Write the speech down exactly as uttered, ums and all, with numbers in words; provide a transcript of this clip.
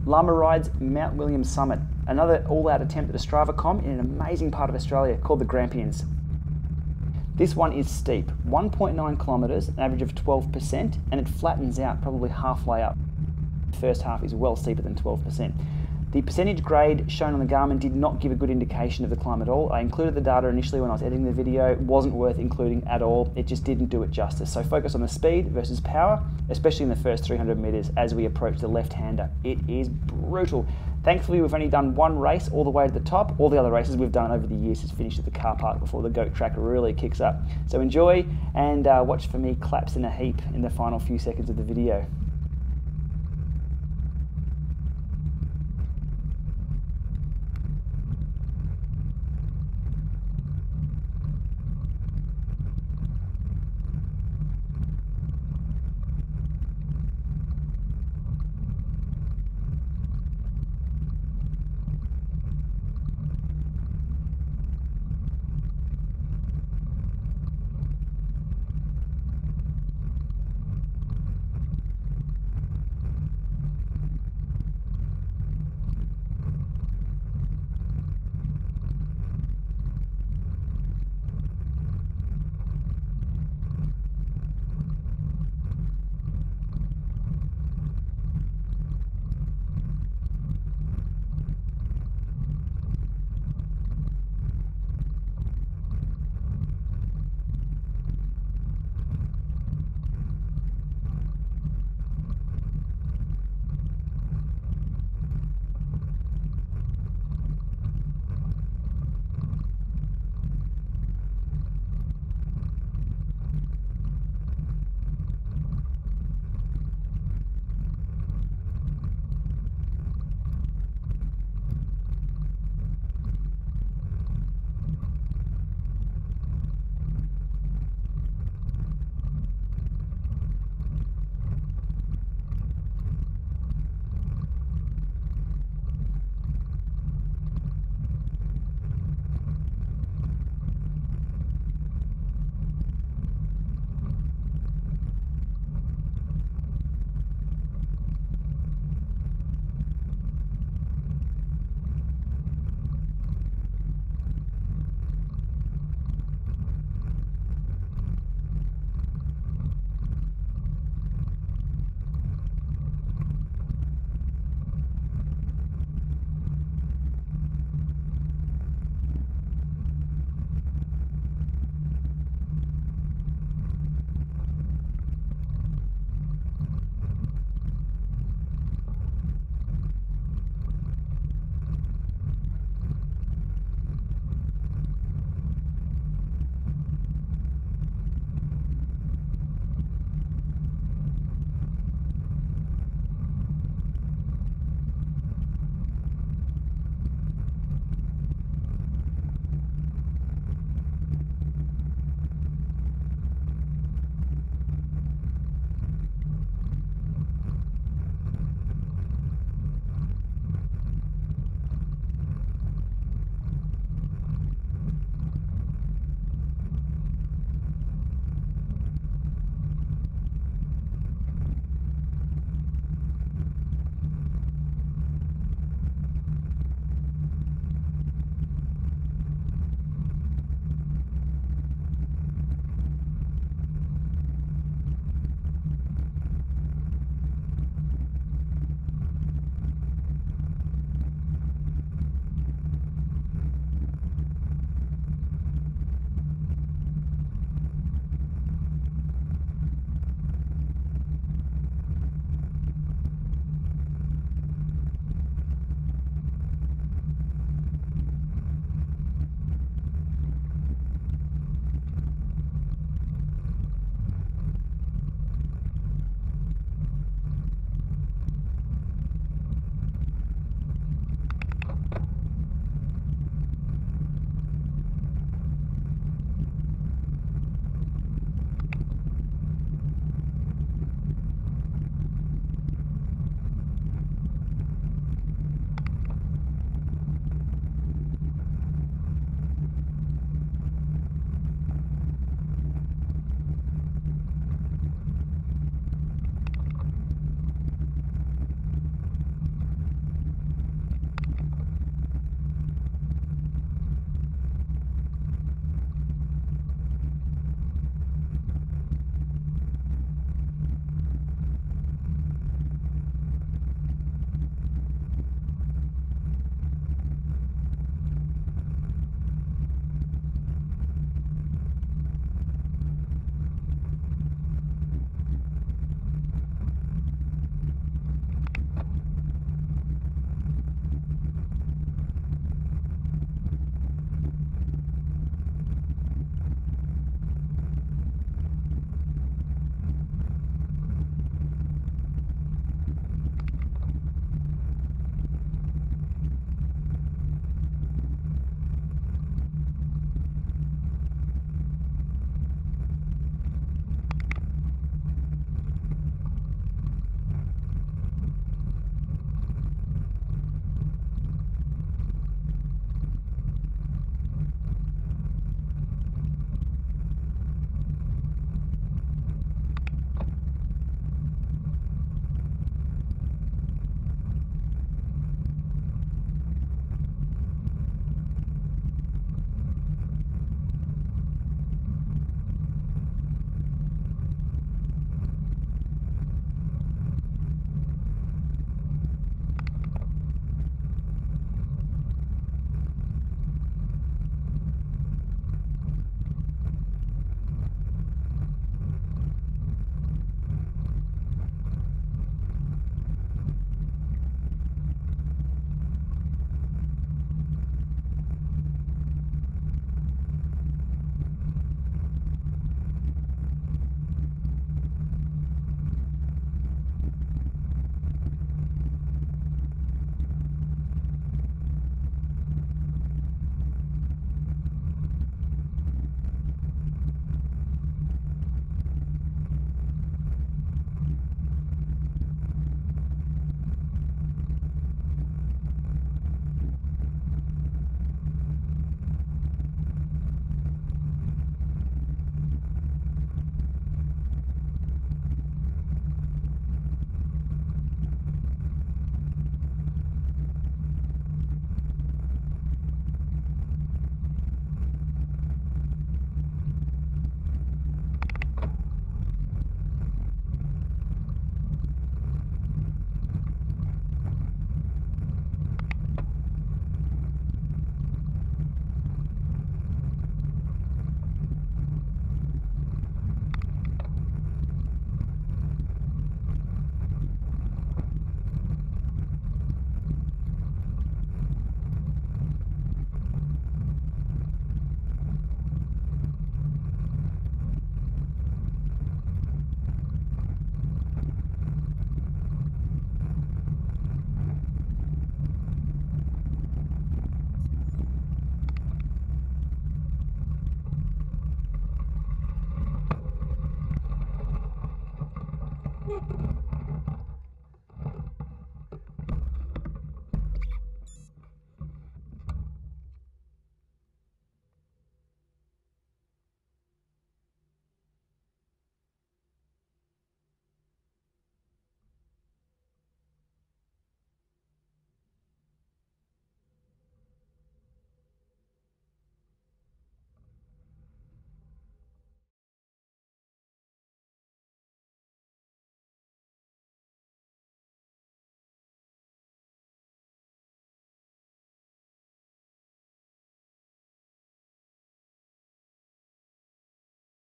Lama rides Mount William Summit, another all-out attempt at a Strava K O M in an amazing part of Australia called the Grampians. This one is steep, one point nine kilometres, an average of twelve percent, and it flattens out probably halfway up. The first half is well steeper than twelve percent. The percentage grade shown on the Garmin did not give a good indication of the climb at all. I included the data initially when I was editing the video. It wasn't worth including at all. It just didn't do it justice. So focus on the speed versus power, especially in the first three hundred metres as we approach the left-hander. It is brutal. Thankfully, we've only done one race all the way to the top. All the other races we've done over the years has finished at the car park before the goat track really kicks up. So enjoy and uh, watch for me claps in a heap in the final few seconds of the video.